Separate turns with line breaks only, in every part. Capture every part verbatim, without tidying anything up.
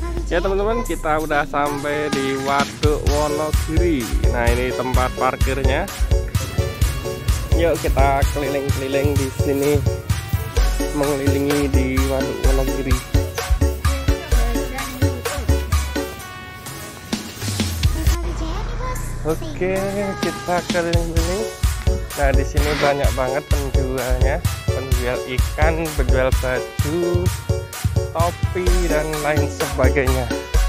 Ya teman-teman, kita udah sampai di Waduk Wonogiri. Nah, ini tempat parkirnya. Yuk kita keliling-keliling di sini, mengelilingi di Waduk Wonogiri. Oke, kita keliling-keliling. Nah, di sini banyak banget penjualnya, penjual ikan, penjual baju, topi dan lain sebagainya.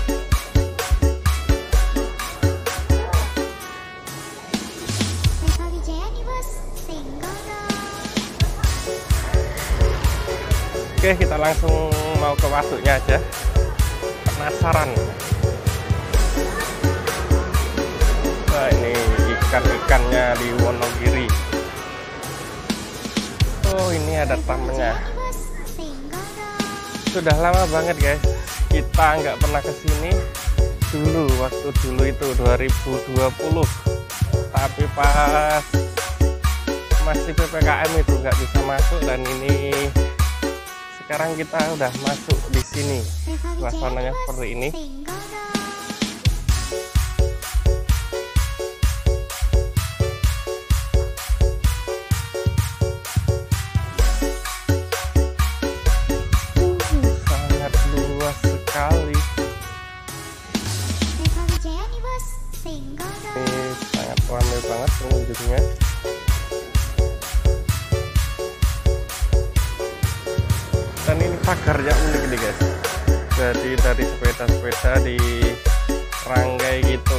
Oke, kita langsung mau ke waduknya aja. Penasaran. Nah, ini ikan-ikannya di Wonogiri. Oh, ini ada tamannya. Sudah lama banget guys, kita nggak pernah kesini. Dulu waktu dulu itu dua ribu dua puluh, tapi pas masih P P K M itu nggak bisa masuk, dan ini sekarang kita udah masuk di sini. Suasananya seperti ini. Sekali. Ini sangat ramai banget pengunjungnya. Dan ini pagarnya unik nih guys. Jadi dari sepeda-sepeda di rangkai gitu.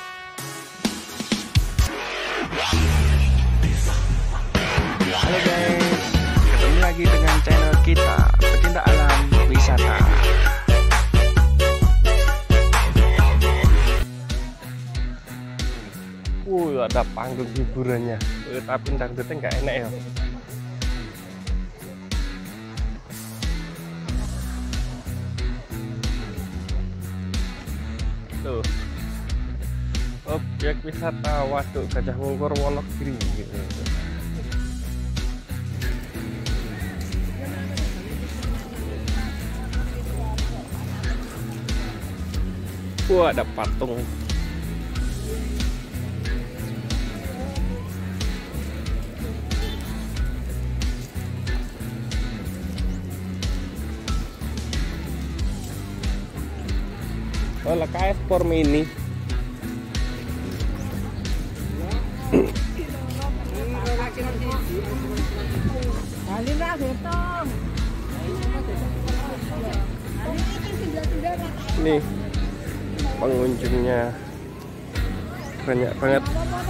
Halo guys, ketemu lagi dengan channel kita, Pecinta Alam Wisata.
Wuh, ada panggung hiburannya. Eh, tapi dangdutnya nggak enak ya. Tuh, objek wisata Waduk Gajah Mungkur Wonogiri gitu. Wah, ada patung. Oh, lah kayak sport mini. Nih pengunjungnya banyak banget.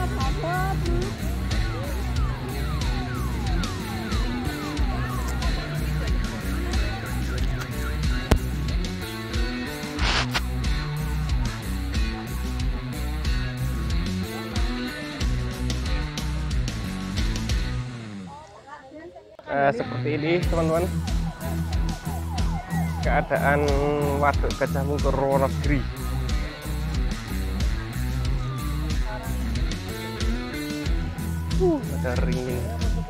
Nah, seperti ini teman-teman keadaan Waduk Gajah Mungkur Wonogiri. Uh, ada ringing.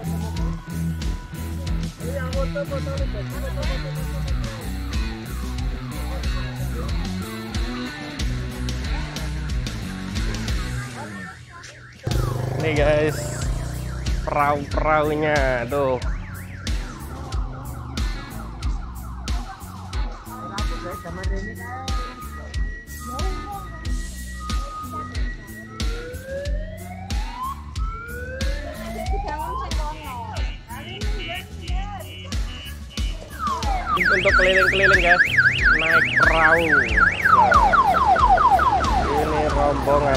Nih guys, perahu-perahunya tuh. Untuk keliling-keliling guys, naik perahu. Nah, ini rombongan.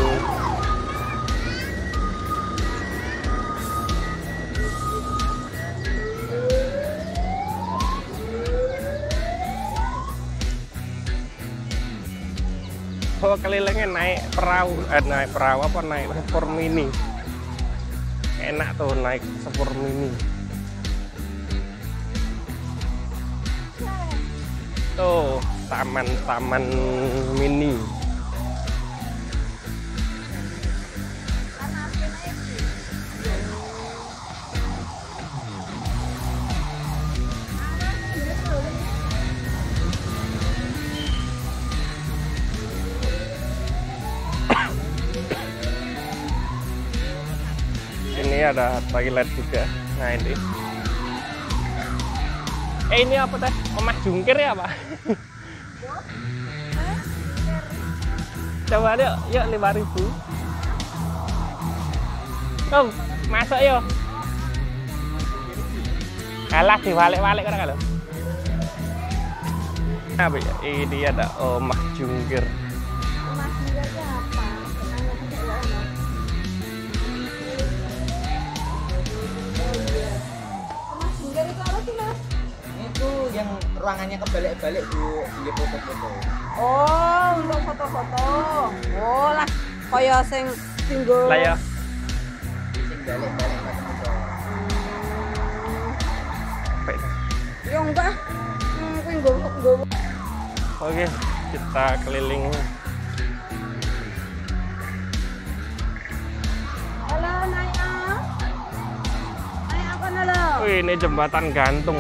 Oh, kelilingnya naik perahu, eh, naik perahu apa naik sepur mini. Enak tuh naik sepur mini. Tuh, taman-taman mini. ada toilet juga. Nah ini. Eh ini apa teh? Omah jungkir ya Pak? Coba yuk, yuk lima ribu. Oh, masuk yuk. Kalah dibalik-balik kan kalau. Apa ya? Ini ada omah jungkir.
Omah jungkir itu apa? Omah jungkir itu apa sih Mas?
Itu yang ruangannya kebalik-balik Bu, dia foto-foto.
Oh, untuk foto-foto. Oh lah, kaya sing tinggal.
Lah ya.
Sing balik-balik foto-foto.
Apa itu?
Ya enggak. Hmm, kuwi nggo.
Oke, kita keliling.
Halo, naik ah. Naik apa halo?
Wih, ini jembatan gantung.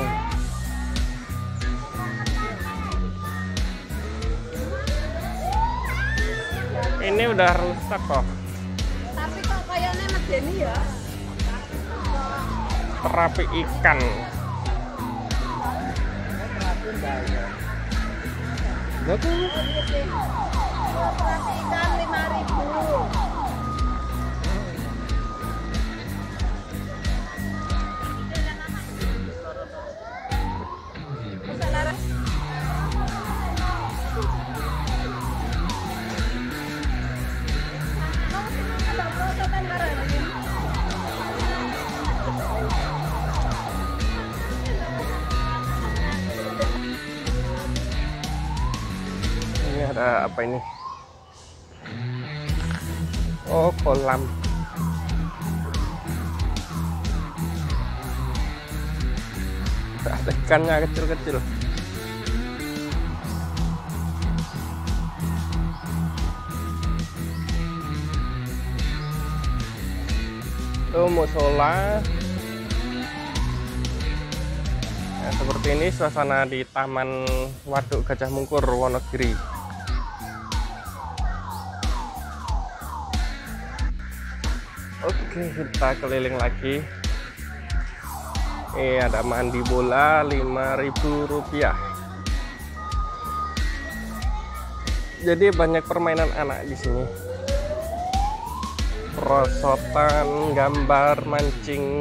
Ini udah rusak kok.
Tapi kok kayaknya medeni ya?
Terapi ikan.
Bagus.
Oh, terapi ikan lima ribu. Bisa laras.
Ini ada apa ini? Oh, kolam. Ada ikannya kecil-kecil. Tuh musola. Nah, seperti ini suasana di Taman Waduk Gajah Mungkur, Wonogiri. Oke, kita keliling lagi. Ini ada mandi bola lima ribu rupiah. Jadi banyak permainan anak di sini. Perosotan, gambar, mancing.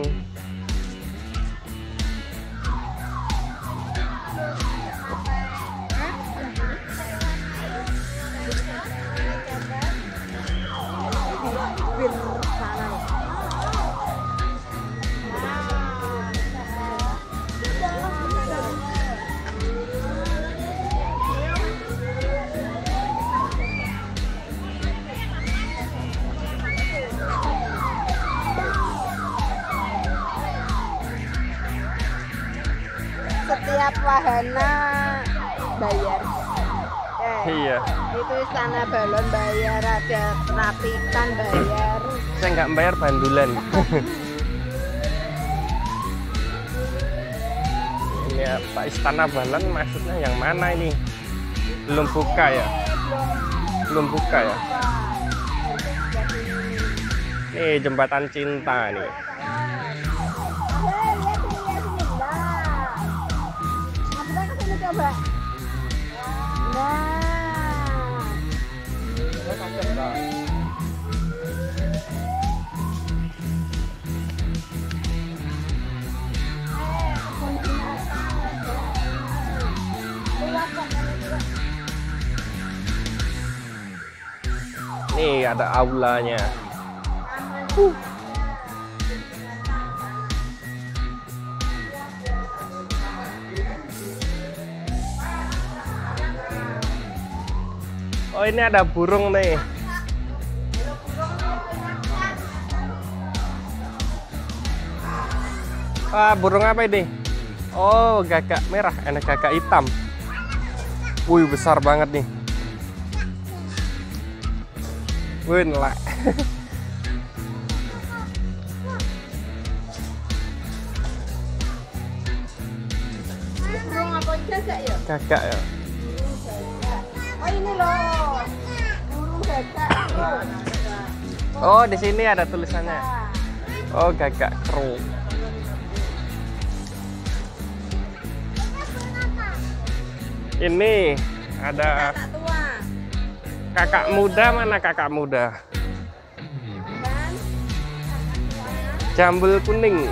Setiap wahana bayar. Eh,
Iya.
itu istana balon bayar, ada terapikan bayar.
Saya nggak bayar bandulan. Ini apa? Istana Balon maksudnya yang mana ini? Belum buka ya? Belum buka ya? Nih jembatan cinta nih.
Coba. Nah.
Nih ada aulanya.
Uh.
Oh ini ada burung nih. Ah, burung apa ini? Oh, gagak merah, ada gagak hitam. Wih, besar banget nih. Wih, nelak.
Burung apa gagak ya?
Gagak ya.
Oh ini loh, burung gagak.
Oh, di sini ada tulisannya. Oh, gagak kru. Ini ada
Kakak tua.
kakak muda, mana kakak muda?
Dan
Jambul kuning.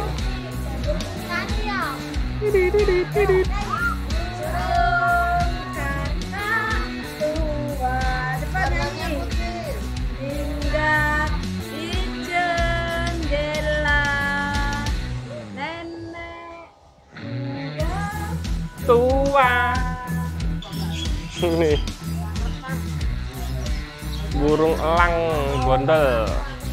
Tua. Nih. Burung elang gondel.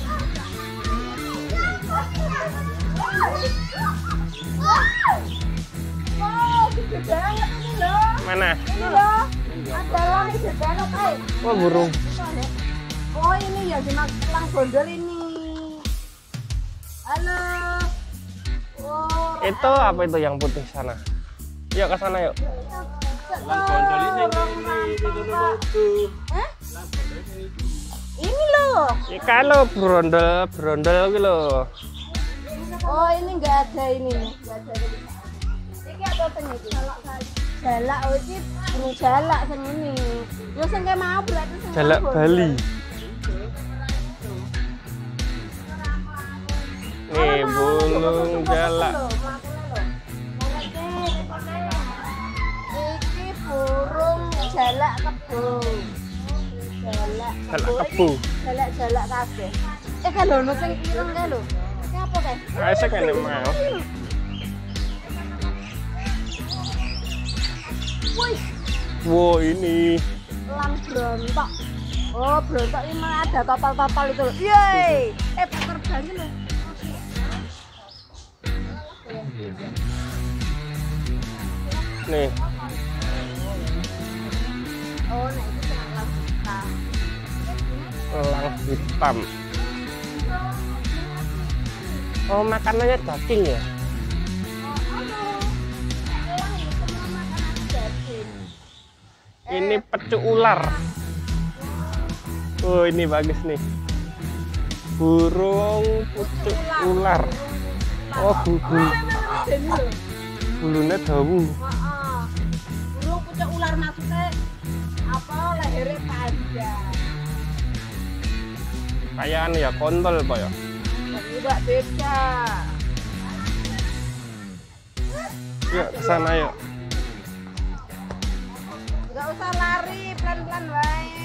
Mana?
Ini loh, ada elang gede banget, eh.
Oh, burung.
Oh, ini ya dimaksud elang gondol ini. Halo. Oh,
Itu apa itu yang putih sana? Yuk ke sana yuk.
elang gondol ini. Hah? Ini loh.
Ya kalau brondol, brondol gitu loh.
Oh, ini enggak ada ini. Enggak ada. Iki apa sing iki? Jalak, oh iki burung jalak sing ini. Yo sing kayak mau berarti sing
Jalak
mau
Bali.
gondol.
Nih, burung jalak.
Iki burung jalak kebo. Jalak
Jalak kebo.
Jalak-jalak kabeh. Eh kan lho ono sing ireng kae lho. Iki apa kae?
Asik kan mau.
Wih,
Wow, ini
elang brontok. Oh, brontok ini malah ada total-total itu loh. Yeay. Eh, terbangin loh.
nih.
Oh, nah itu cuma elang hitam.
Elang hitam. Oh, makanannya daging ya? Ini pecuk ular. Oh, ini bagus nih. Burung pucuk ular. Oh, bulu. Bulunya dawu.
Burung pucuk ular maksudnya apa? Lehernya panjang.
Kayak anu ya, kontol apa ya?
Enggak beda.
Yuk, ke sana yuk.
Enggak usah lari, pelan-pelan wae.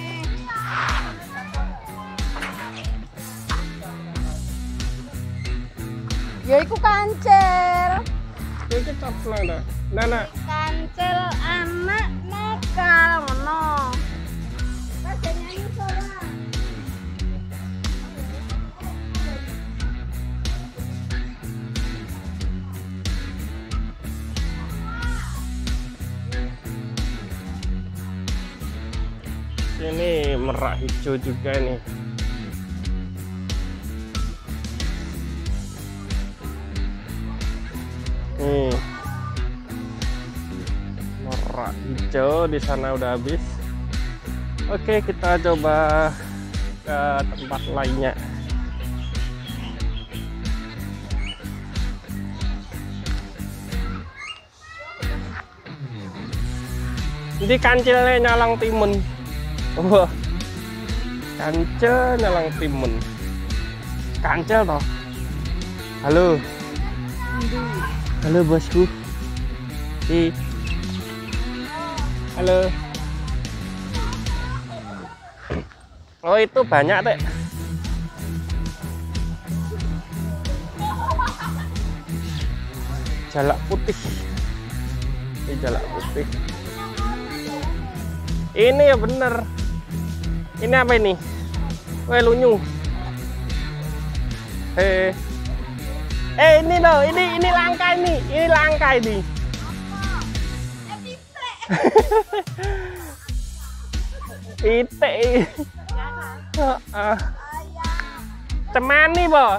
Ya iku kancil.
Yuk kita pulang dah. Nana.
Kancil anak nakal ngono. Wes nyanyi soalnya.
Ini merak hijau juga nih. Nih. Merak hijau di sana udah habis. Oke, kita coba ke tempat lainnya. Ini kancilnya nyalang timun. Wah, kancil nyalang timun. Kancil toh. Halo. Halo bosku. Hi. Halo. Oh, itu banyak teh. Jalak putih. Ini jalak putih. Ini ya bener. Ini apa ini? Weh, lunyu. Eh, eh ini loh, ini ini langka ini, ini langka ini. Pitik. Heeh. Cemani, Bo.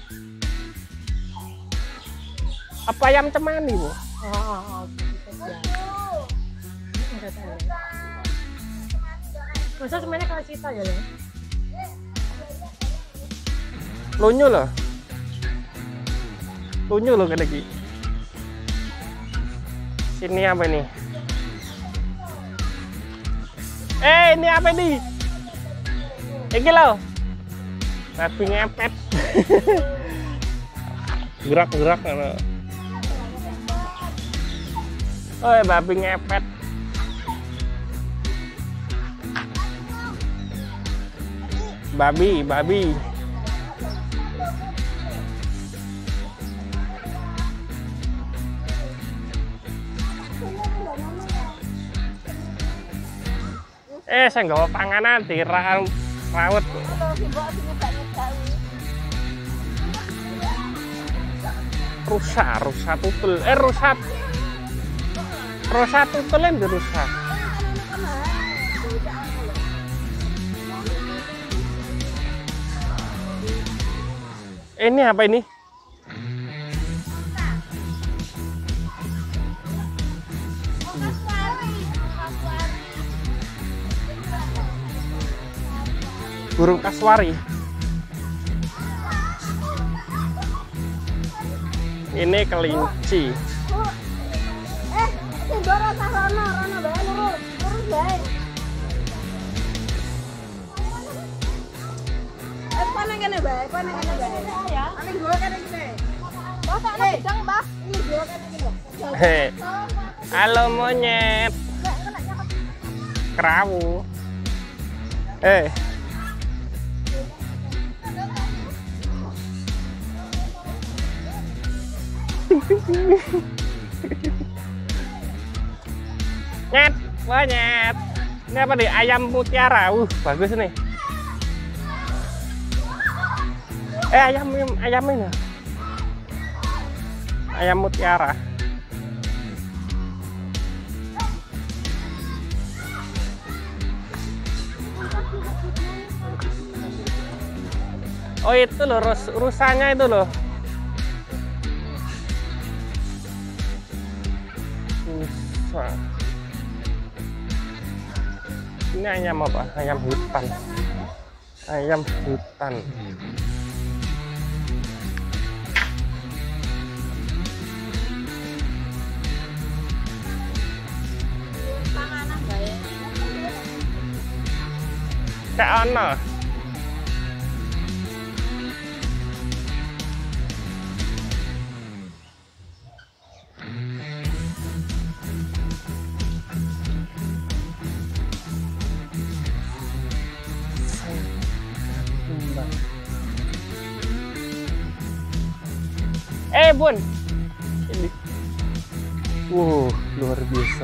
Apa ayam cemani, Bo?
Masa semuanya kalau cita ya, Le?
Lunyu loh. Tunjuk loh kayak gini. Sini apa ini? Eh, ini apa ini? Iki loh. Babi ngepet. Gerak-gerak karena. Oh, babi ngepet. Babi, babi. Eh, saya nggak mau panganan di raut raut. Rusak, rusak tutul. Eh, rusak. Rusak tutulnya di rusak. Ini apa ini? Burung kasuari. Ini kelinci.
Eh, sindoro sarono, rono bae lurus, lurus bae. Eh, kono kene bae, kono kene bae. Ya. Ane gua kene kene. Oh, tak ada gedang, Mbah. Ini gua kene kene.
Hei. Halo monyet. Kerawu. Eh. Nyet, wah nyet. Ini apa nih? Ayam mutiara. Uh, bagus nih. Eh, ayam ayam ini. Ayam mutiara. Oh, itu loh rus rusanya itu loh. Rusa. Ini ayam apa? Ayam hutan. Ayam hutan. Kayak ana. Eh bun, ini, wow luar biasa.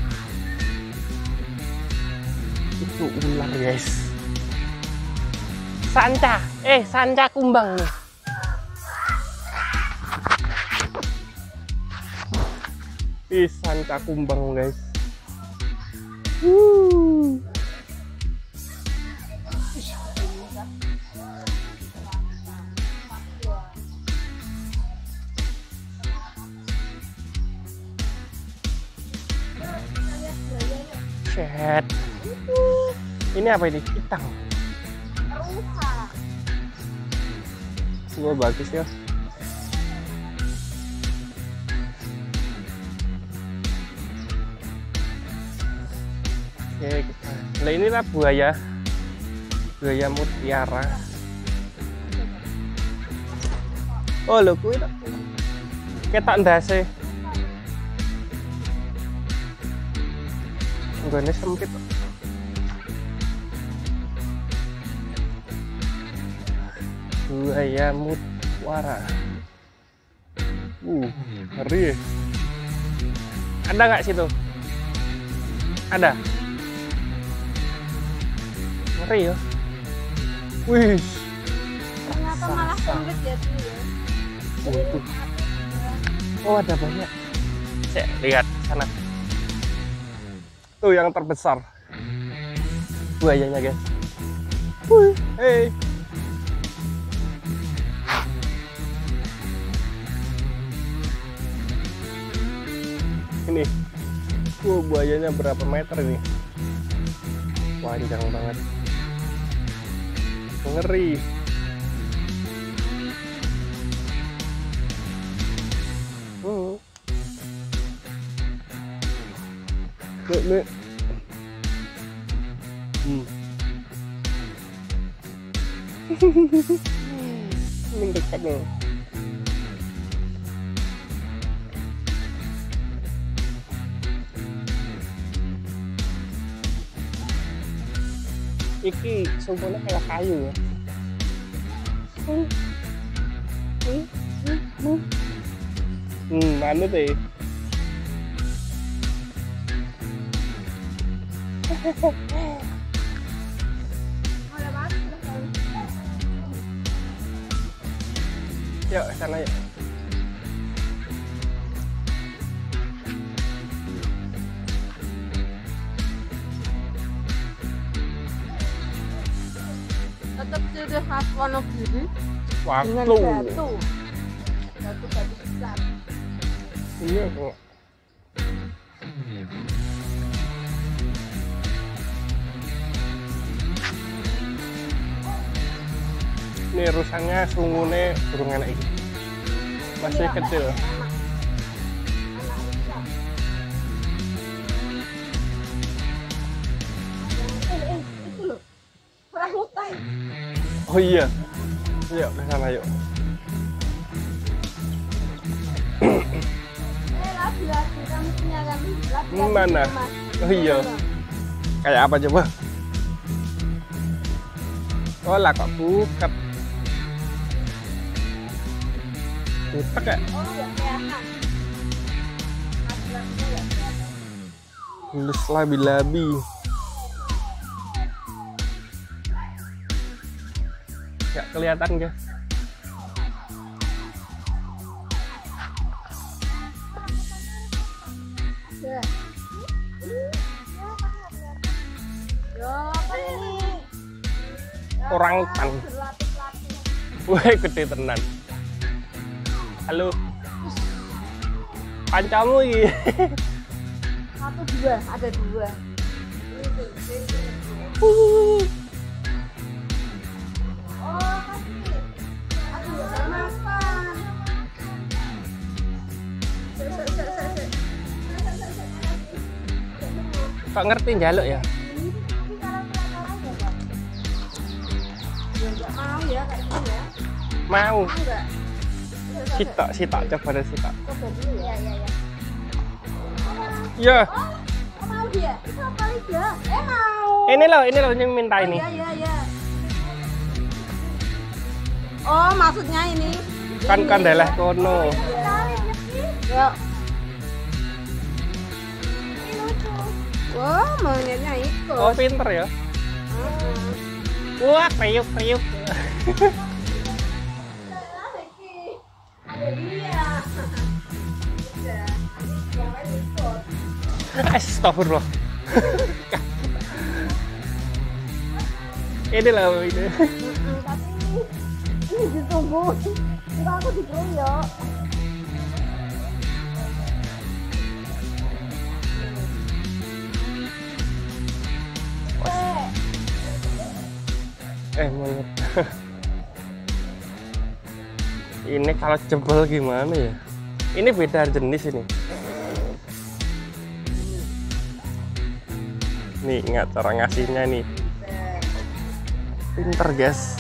Itu ular guys. Sanca, eh sanca kumbang nih. Ih sanca kumbang guys. Wuh. Set. Ini apa ini? Kitang.
Rusa.
Wah bagus ya. Oke kita. Nah inilah buaya. Buaya mutiara. Oh lho kuwi tak. Ketok ndase. Nggone sempit. Buaya mutiara. Uh, ngeri. Ada nggak situ? Ada. Ngeri ya. Wih.
Ternyata malah sempit ya tuh ya.
Oh, oh ada banyak. Cek lihat sana. Tuh yang terbesar buayanya guys. Wih, hey. Ini, wow buayanya berapa meter ini? Panjang banget, ngeri. Ini. Hmm. Mendekat nih. Iki sumpahnya kayak kayu ya. Hmm, hmm, hmm, hmm. Hmm, manut ya. Yuk, sana yuk.
Tetap ciri khas Wonogiri dengan
Waktu.
batu. Batu-batu besar.
Iya kok. Ini rusaknya sungguhnya burung enak ini. Masih kecil.
Eh, eh, itu loh. Orangutan.
Oh iya. Yuk ke sana yuk.
Eh, lagi-lagi kamu punya kan? Lagi-lagi
Mana?
Mas.
Oh iya. Kayak apa coba? Oh lah kok buket. Butek ya?
Oh, ya kelihatan. Lagi-lagi ya kelihatan.
Lulus labi-labi. Gak kelihatan guys.
Ya. Yo, kan ini.
Orangutan.
Berlapis-lapis.
Wah, gede tenan. Halo. Pancamu iki.
Satu dua, ada dua.
Uh.
Oh, kasih. Aku udah makan. Sek, sek, sek, sek, sek.
Kok ngerti njaluk ya?
Ini kalau kelakaran ya, Pak? Ya nggak mau ya kayak gini ya.
Mau.
Mau nggak? Sek, sek, sek.
Sitok, sitok coba deh sitok.
Coba dulu ya, ya, ya.
Ya,
Oh, oh, mau dia? Itu apa dia? Eh mau.
ini loh, ini loh yang minta ini.
Oh, iya, iya, iya. Oh, maksudnya ini.
Kan
Ini.
kan deleh kono.
Yuk. Wah, maunya ikut.
Oh, pinter ya.
Heeh.
Wah, kriuk kriuk.
Ada dia. Udah. Yang lain ikut.
Astagfirullah. Ini lah ini.
Mm-mm, tapi ini ditunggu. Enggak, aku dikeroyok. Eh.
Eh, monyet. Ini kalau jebol gimana ya? Ini beda jenis ini. Nih, ingat cara ngasihnya nih. Pinter, guys.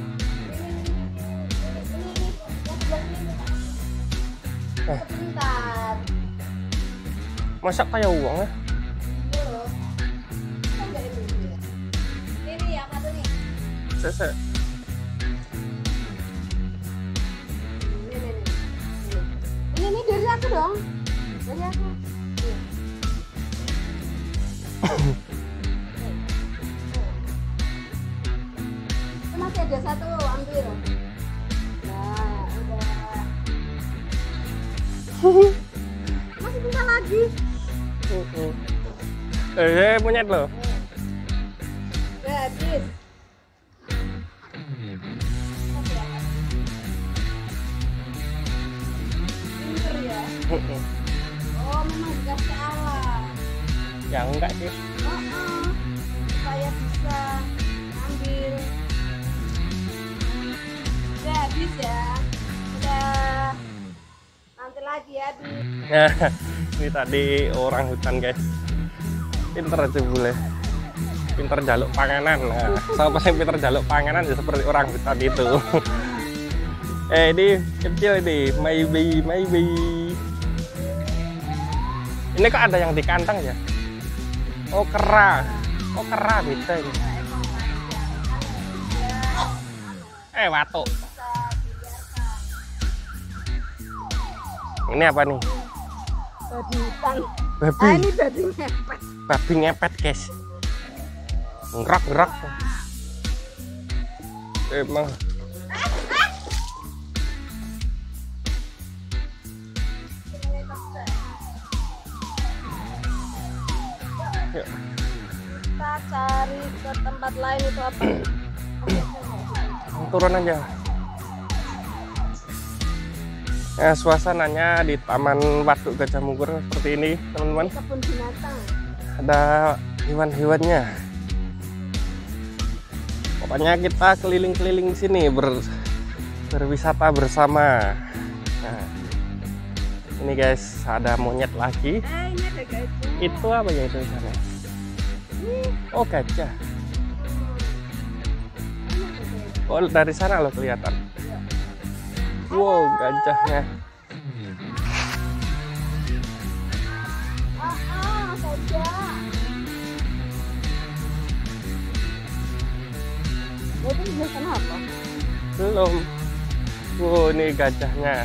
Eh,
Bentar.
masa kayak uang ya?
Ini yang satu nih.
Sese.
Ini, ini, ini. Ini, ini dari aku dong. Dari aku. Nih. Ini masih ada satu, ambil. Nah, udah. Masih bisa lagi.
Eh, monyet loh.
Udah habis. Pinter ya. Oh, memang dikasih Allah.
Ya enggak sih.
Oh, oh. Supaya bisa ambil. Udah habis ya. Udah. Nanti lagi habis.
Nah, ini tadi orang hutan guys. Pinter aja boleh. Pinter jaluk panganan. Nah, sama yang pinter jaluk panganan ya seperti orang hutan itu. Eh ini kecil ini, maybe, maybe. Ini kok ada yang di kandang ya? Oh kera, oh kera beda ini. Eh watuk. Ini apa nih?
Babi hutan.
Babi.
Ah, ini babi ngepet.
Babi ngepet guys. Ngerak ngerak. Emang. Yuk.
Kita cari ke tempat lain itu apa?
Turun aja. Nah, suasananya di Taman Waduk Gajah Mungkur seperti ini, teman-teman.
Kebun binatang.
Ada hewan-hewannya. Pokoknya kita keliling-keliling sini ber, berwisata bersama. Nah, ini guys, ada monyet lagi.
Eh, ini ada gajah.
Itu apa ya itu di sana? Oh gajah. Oh dari sana loh kelihatan. Wow gajahnya.
Ah, ah, gajah. Itu di sana apa?
Belum. Wow ini gajahnya.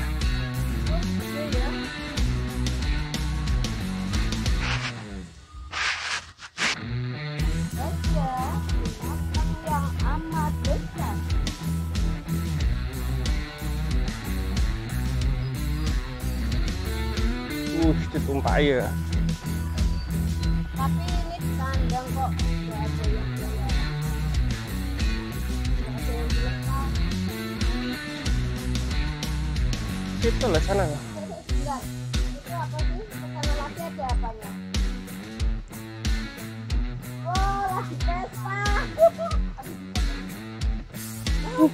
Uh, ditumpah ya.
Tapi ini di kandang kok nggak ada yang jualan. Nggak ada yang dilepas.
Situ lah sana.
Bentar, itu apa sih? Kesana lagi ada apanya? Oh, lagi pesta. Oh,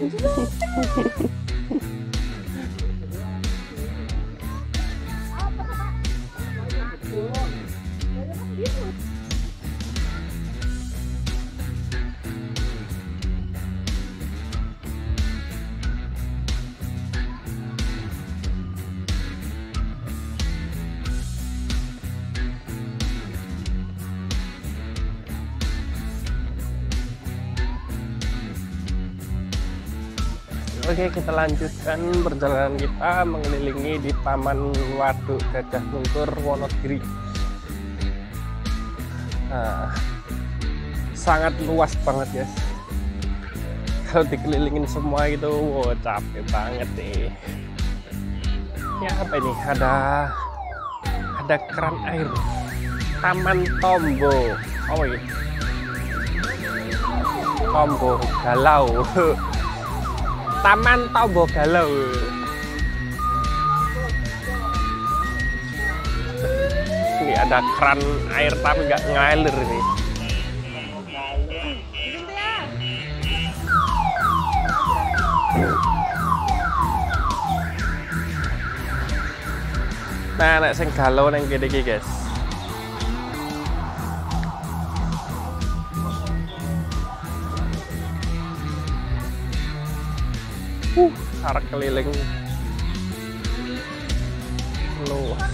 Oke, kita lanjutkan perjalanan kita mengelilingi di Taman Waduk Gajah Mungkur Wonogiri. Nah, sangat luas banget guys. Kalau dikelilingin semua itu, wow, capek banget nih. Ya apa ini? Ada ada keran air. Taman Tombo. Oh iya. Tombo Galau. Taman Tombo Galau. Ini ada keran air tapi nggak ngalir ini. Nah, nek sing galau nang kene iki, guys. Uh, sarak keliling luas.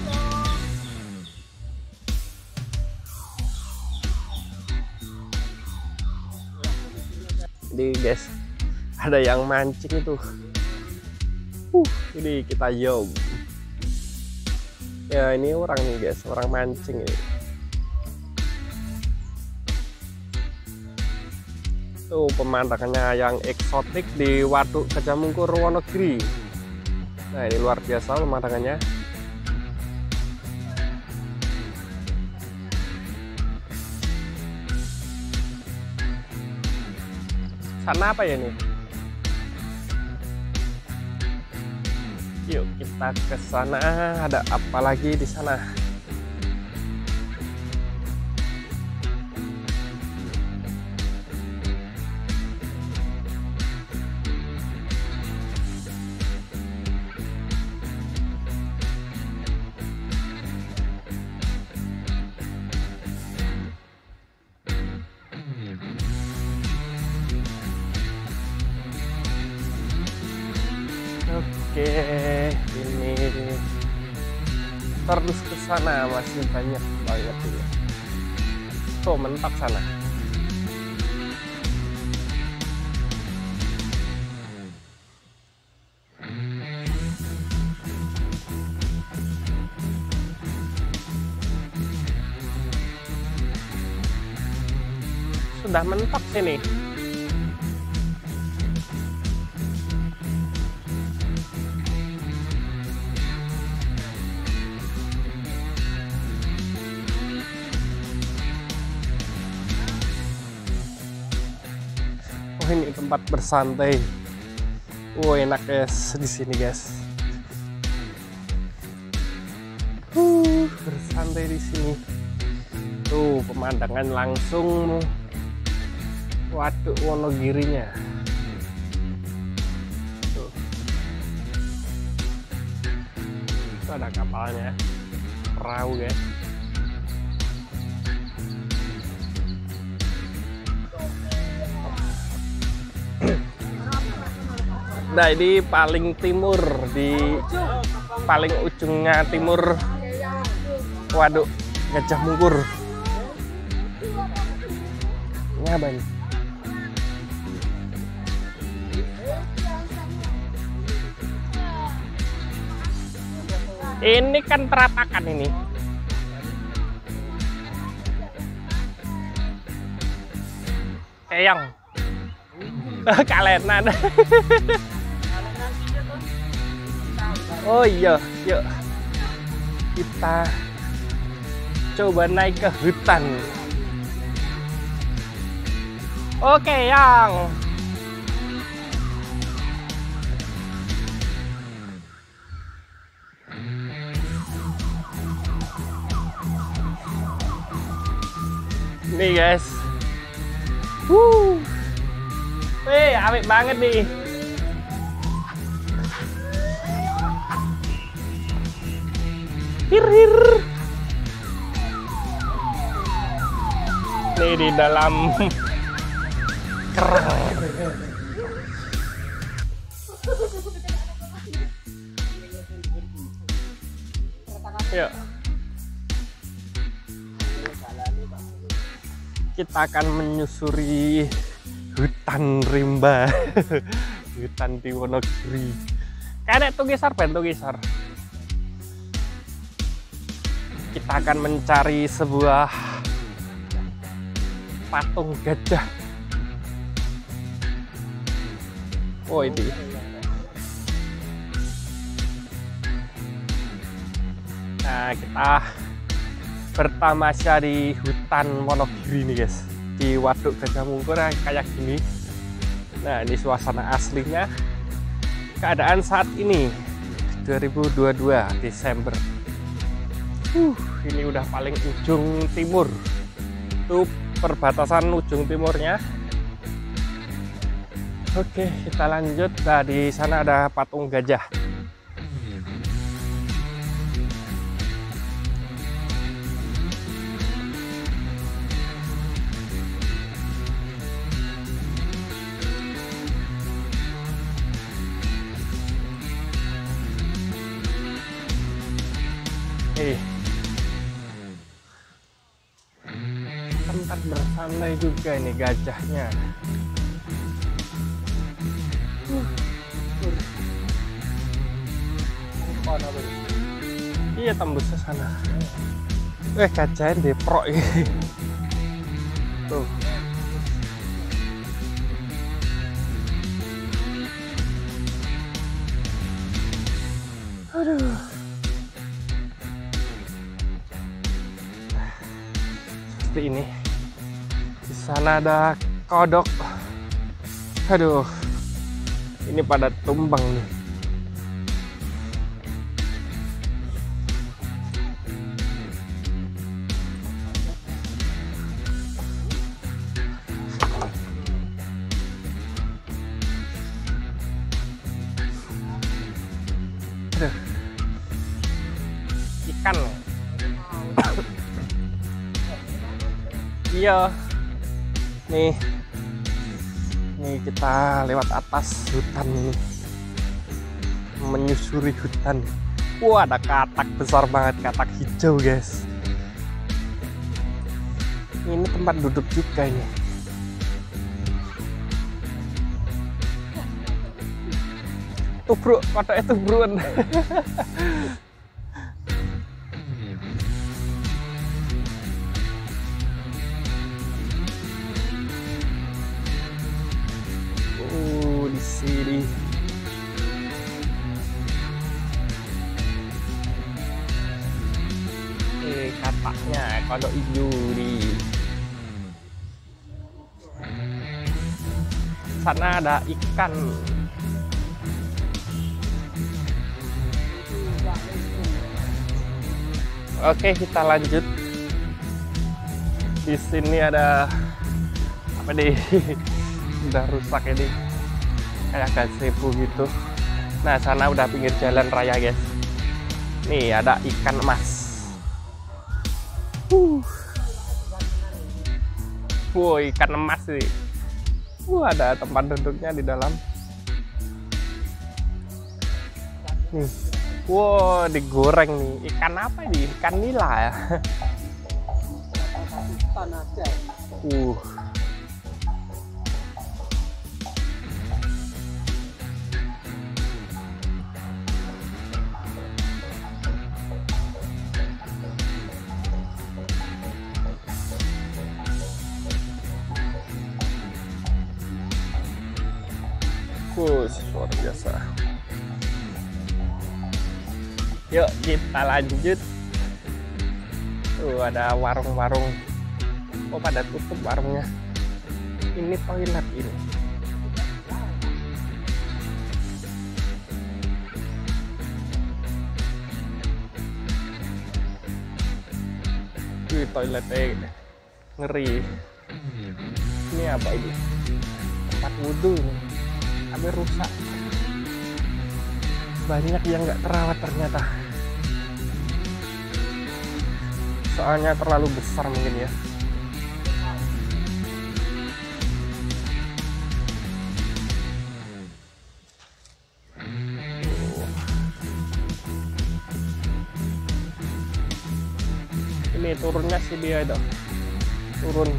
Jadi guys, ada yang mancing itu. Uh, ini kita yom. Ya ini orang nih guys, orang mancing ini. Tuh pemandangannya yang eksotik di Waduk Gajah Mungkur Wonogiri. Nah ini luar biasa pemandangannya. Sana apa ya nih? Yuk kita ke sana. Ada apa lagi di sana? Oke, ini terus ke sana masih banyak banget ini. Tuh mentok sana. Sudah mentok sini. Oh, ini tempat bersantai. Oh, enak guys di sini guys. Uh, bersantai di sini. Tuh pemandangan langsung Waduk Wonogirinya. Tuh. Itu ada kapalnya, perahu guys. Nah, ini paling timur, di paling ujungnya timur Waduk Gajah Mungkur. Ini apa ini? Ini kan terapakan ini. Eyang. Kalenan. Oh iya, yuk. Kita coba naik ke hutan. Oke, yang. Nih guys, wuh, wih, awet banget nih. Hir hir. Nih di dalam kerang. Yuk. Kita akan menyusuri hutan rimba. Hutan di Wonogiri. Kayak tuh gisar, bentuk gisar. Kita akan mencari sebuah patung gajah. Oh ini. Nah, kita bertamasya di hutan Wonogiri nih guys, di Waduk Gajah Mungkur kayak gini. Nah, ini suasana aslinya, keadaan saat ini dua ribu dua puluh dua Desember. Uh, ini udah paling ujung timur. Itu perbatasan ujung timurnya. Oke, kita lanjut. Nah, di sana ada patung gajah. Oke. Tempat bersantai juga ini gajahnya. Iya, tembus ke sana. Eh, gajahnya deprok ini. Tuh. Aduh. Seperti ini. Di sana ada kodok. Aduh. Ini pada tumbang nih. Aduh. Ikan. Iya. Nih. Nih kita lewat atas hutan ini. menyusuri hutan. Wah, ada katak besar banget, katak hijau guys. Ini tempat duduk juga ini. Tuh bro, kotak itu buruan. Oh, di sini. Eh, kataknya kodok hijau di sana ada ikan. Oke, kita lanjut. Di sini ada apa nih? Udah rusak ini, kayak gazebo gitu. Nah, sana udah pinggir jalan raya guys. Nih ada ikan emas. Uh. Wow, ikan emas sih. Wah, ada tempat duduknya di dalam. Nih, wow, digoreng nih. Ikan apa ini? Ikan nila ya. Uh. Kus, luar biasa. Yuk kita lanjut. Tuh ada warung-warung. Oh, pada tutup warungnya. Ini toilet ini. Wih, toiletnya ngeri. Ini apa ini? Tempat wudhu nih. Tapi rusak, banyak yang nggak terawat ternyata, soalnya terlalu besar mungkin ya. Ini turunnya sih dia itu turun.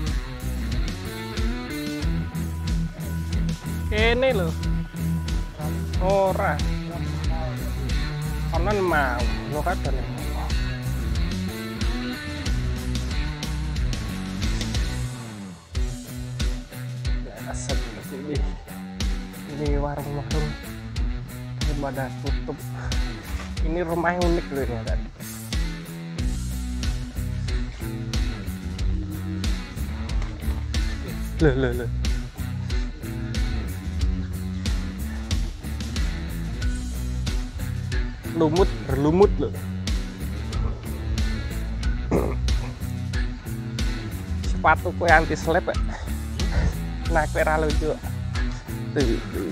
Ini loh, ora, kanan mau, lo kata nih. Asap ini, ini warung-warung, ini pada tutup. Ini rumah yang unik loh ini ada. Loh, loh, loh. Lumut, berlumut loh. Sepatu kue anti slip ya. Nah, kue ra lucu. Tuh, tuh.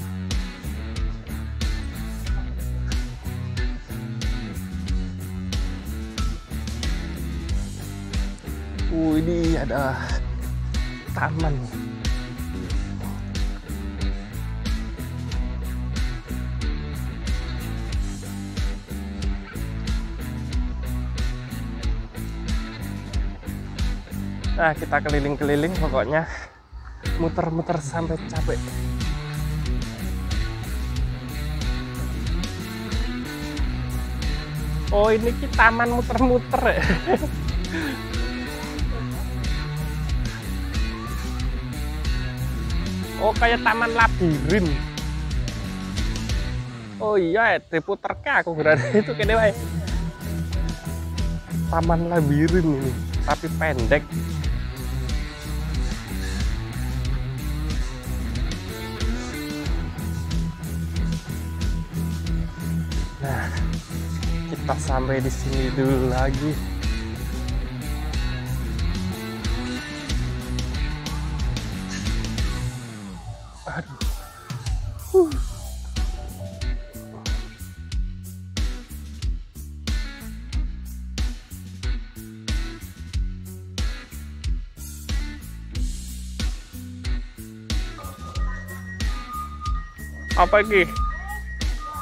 Uh, ini ada taman. Nah, kita keliling-keliling pokoknya, muter-muter sampai capek. Oh, ini kita taman muter-muter ya. Oh, kayak taman labirin. Oh iya, diputer ke aku berarti itu kene wae. Taman labirin ini, tapi pendek. Nah, kita sampai di sini dulu lagi. Aduh. Huh. Apa ini?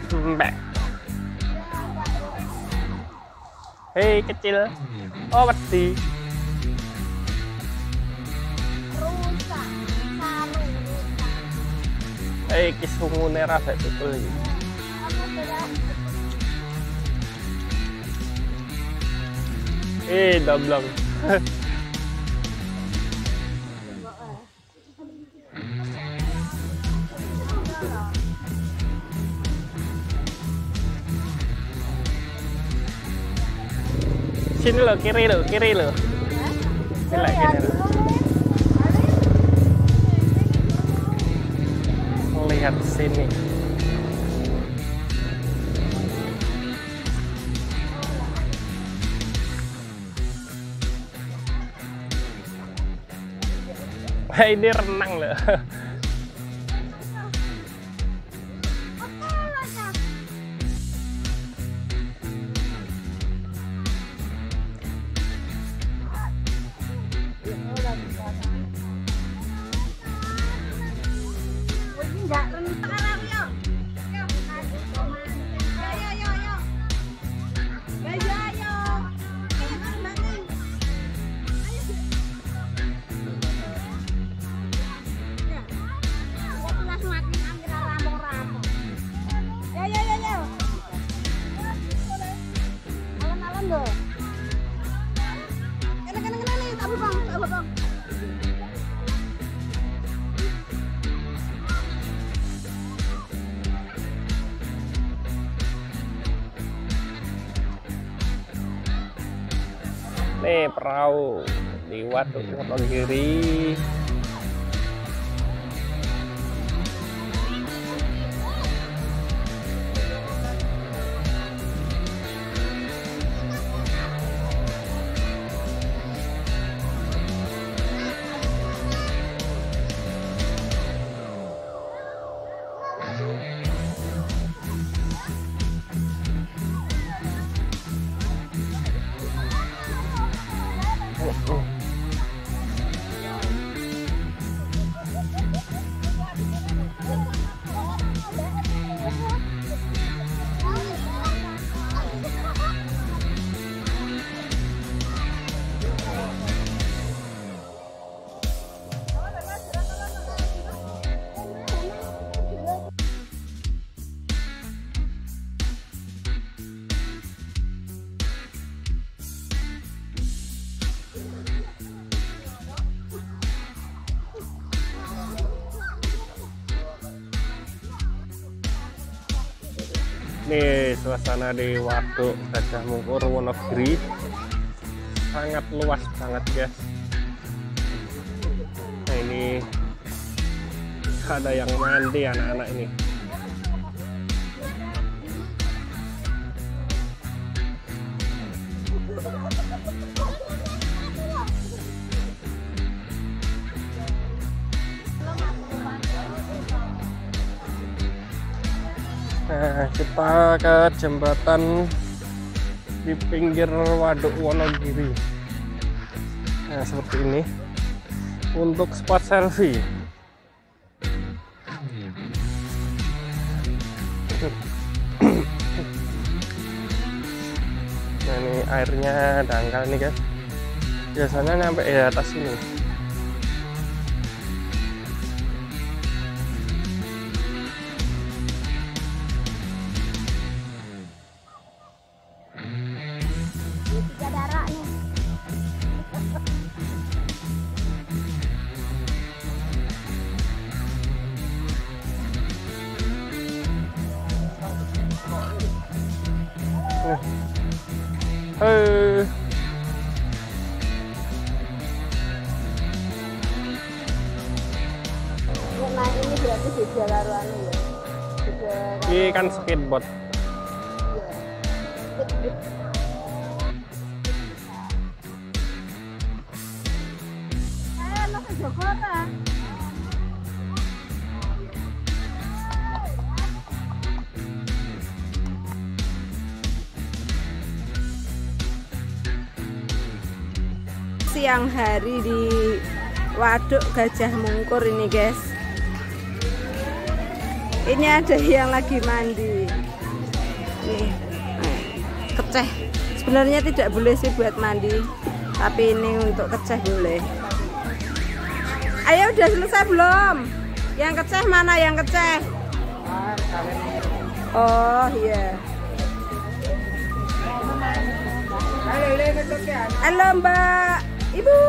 Mbak. Hei kecil. Oh wedi.
Rusak. Saru rusak.
Hei kisungune ra bae betul iki.
Apa beras?
Eh dablong. Sini lo, kiri lo, kiri lo. Sini lah, kiri lo. Lihat sini. Wah, ini renang loh.
Enggak renang yo. Yo, yo, yo, yo. Ya, ya, yo. Ayo terbangin. Ayo. Ya. Kok kelas makin angin rampung-rampung. Ya, ya, ya, ya. Alon-alon loh. Kene-kene nih, tapi Bang, tapi Bang.
Nih perahu di Waduk Wonogiri. Nih suasana di Waduk Gajah Mungkur Wonogiri sangat luas banget guys. Nah ini ada yang mandi anak-anak ini. Nah, kita ke jembatan di pinggir Waduk Wonogiri. Nah, seperti ini untuk spot selfie. Nah, ini airnya dangkal nih guys. Biasanya nyampe di atas sini.
Tiga darah nih.
Hei.
Nah ini berarti di jalur anu ya.
Ini kan speedboat.
Eh, lo ke Jakarta. Siang hari di Waduk Gajah Mungkur ini guys. Ini ada yang lagi mandi. Nih, keceh. Sebenarnya tidak boleh sih buat mandi, tapi ini untuk keceh boleh. Ayo, udah selesai belum? Yang keceh mana yang keceh? Oh iya. Halo Mbak, Ibu.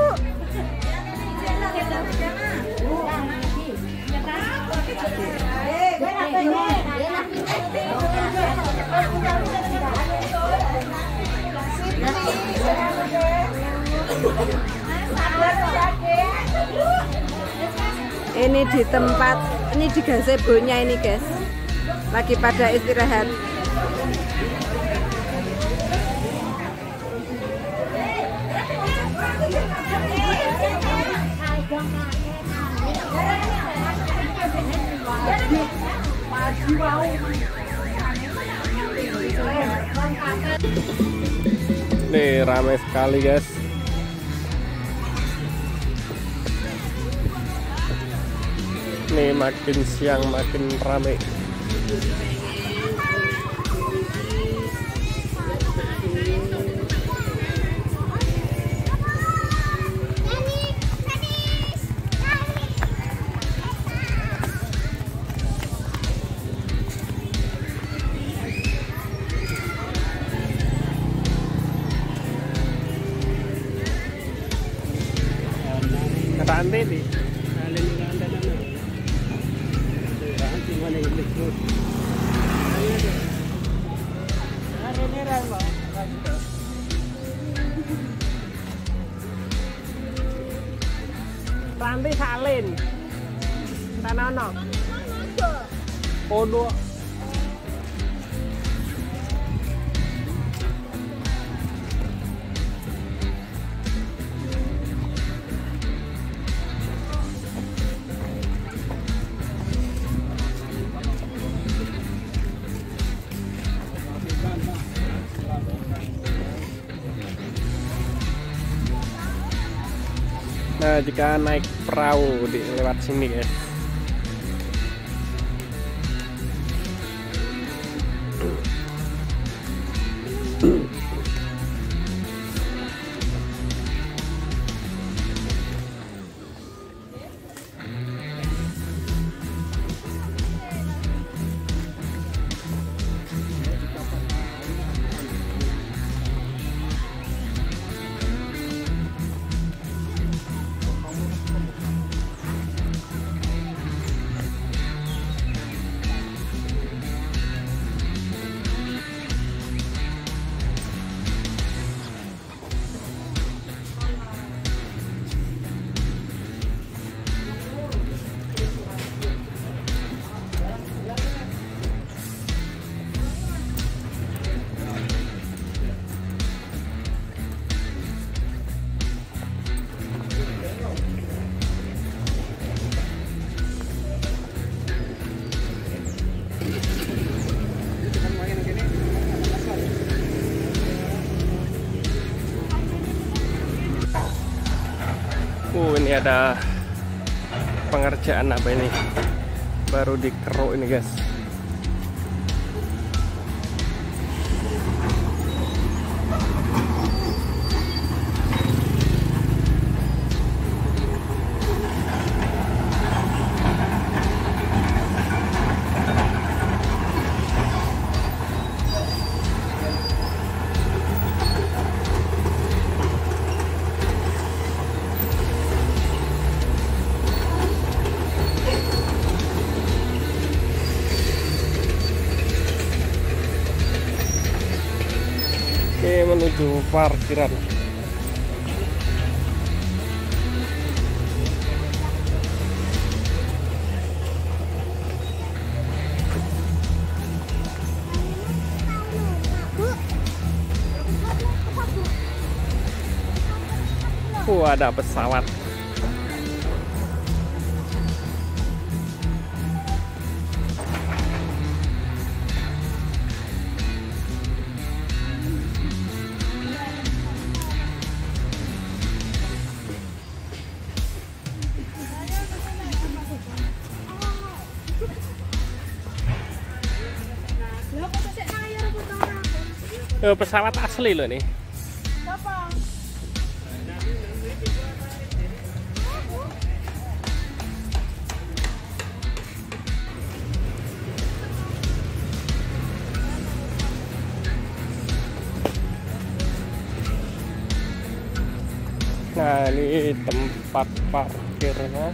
Ini di tempat, ini di gazebonya ini guys, lagi pada istirahat.
Nih ramai sekali guys. Nih makin siang makin ramai. Rantai di rantai salin tanah no podo. Nah, jika naik perahu di lewat sini guys. Oh, ini ada pengerjaan apa ini? Baru dikeruk ini guys. Oke, menuju parkiran. Oh, ada pesawat. Oh, pesawat asli loh nih.
Siapa?
Nah, ini tempat parkirnya.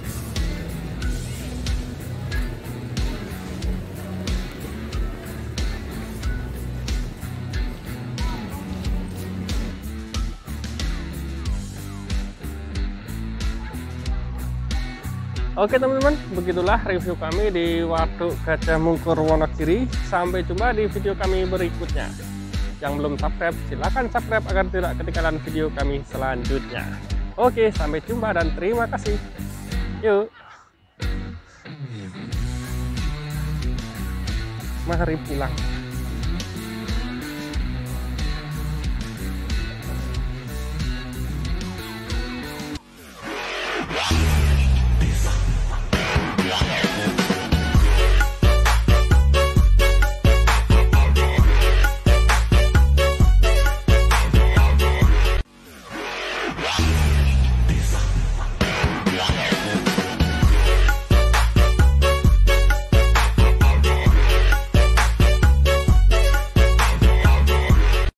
Oke teman-teman, begitulah review kami di Waduk Gajah Mungkur Wonogiri. Sampai jumpa di video kami berikutnya. Yang belum subscribe, silahkan subscribe agar tidak ketinggalan video kami selanjutnya. Oke, sampai jumpa dan terima kasih. Yuk. Mari pulang.